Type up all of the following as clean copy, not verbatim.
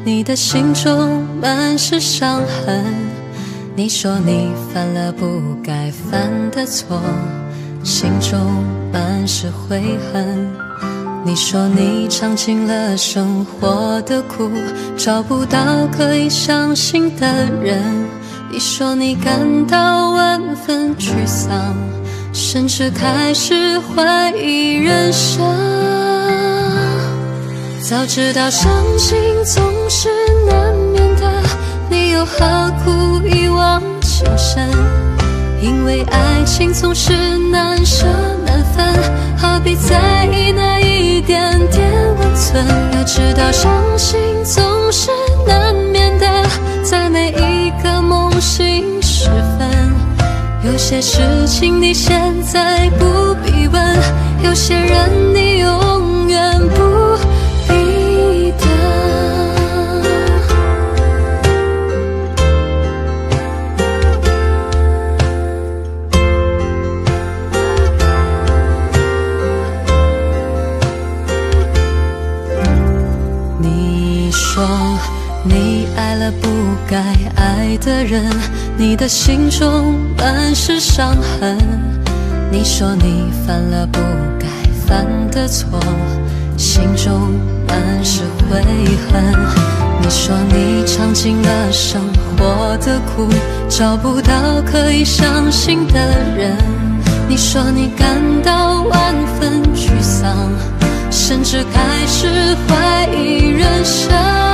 你的心中满是伤痕。你说你犯了不该犯的错，心中满是悔恨。你说你尝尽了生活的苦，找不到可以相信的人。你说你感到万分沮丧，甚至开始怀疑人生。早知道伤心总是难免的，你又何苦一往情深？因为爱情总是难舍难分，何必在意那一点点温存？要知道伤心总是难免的，在每一个梦醒时分。有些事情你现在不必问，有些人你永远不必等。你说你爱了不该爱的人，你的心中满是伤痕。你说你犯了不该犯的错，心中满是悔恨。你说你尝尽了生活的苦，找不到可以相信的人。你说你感到万分沮丧，甚至开始怀疑人生。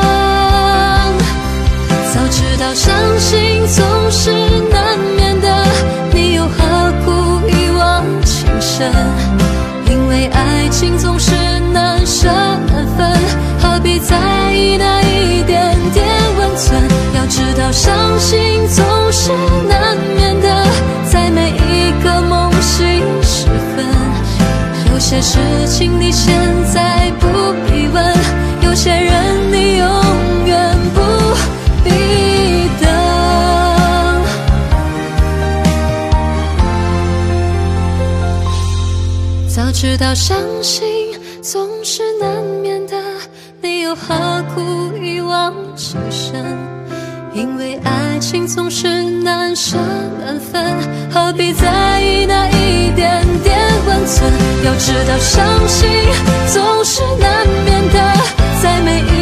早知道伤心总是难免的，你又何苦一往情深？因为爱情总是难舍难分，何必在意那一点点温存？要知道伤心总是难免的，在每一个梦醒时分。有些事情你现在不必问，有些人你永远不必等。早知道伤心总是难免的，你又何苦一往情深？因为爱情总是难舍难分，何必在意那一点点温存？要知道伤心总是难免的，在每一